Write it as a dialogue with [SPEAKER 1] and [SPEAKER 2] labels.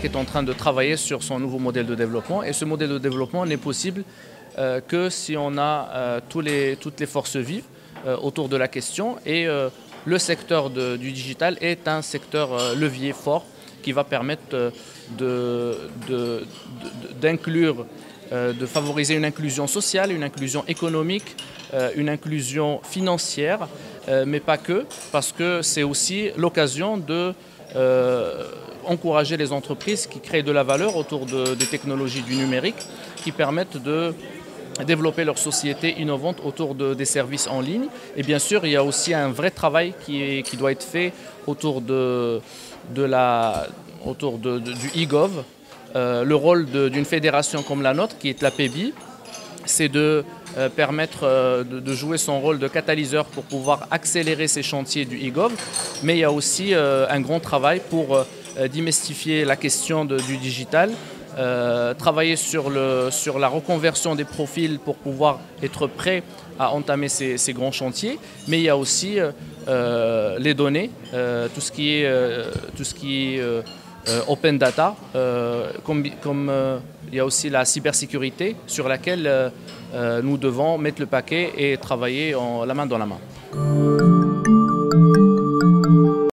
[SPEAKER 1] Maroc est en train de travailler sur son nouveau modèle de développement et ce modèle de développement n'est possible que si on a toutes les forces vives autour de la question et le secteur du digital est un secteur levier fort qui va permettre d'inclure, de favoriser une inclusion sociale, une inclusion économique, une inclusion financière, mais pas que, parce que c'est aussi l'occasion de encourager les entreprises qui créent de la valeur autour des technologies du numérique, qui permettent de développer leur société innovante autour des services en ligne. Et bien sûr, il y a aussi un vrai travail qui doit être fait autour du e-gov. Le rôle d'une fédération comme la nôtre, qui est l'APEBI, c'est de permettre de jouer son rôle de catalyseur pour pouvoir accélérer ces chantiers du e-gov. Mais il y a aussi un grand travail pour démystifier la question du digital, travailler sur la reconversion des profils pour pouvoir être prêt à entamer ces grands chantiers. Mais il y a aussi les données, tout ce qui est open data, comme il y a aussi la cybersécurité sur laquelle nous devons mettre le paquet et travailler la main dans la main.